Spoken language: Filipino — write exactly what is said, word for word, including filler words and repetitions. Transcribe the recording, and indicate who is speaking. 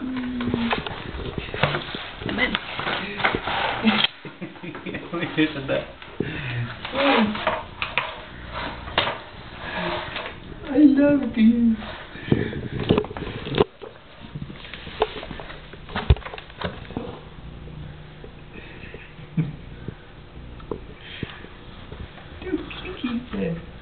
Speaker 1: Men.
Speaker 2: Sådan der. I love you. You keep it.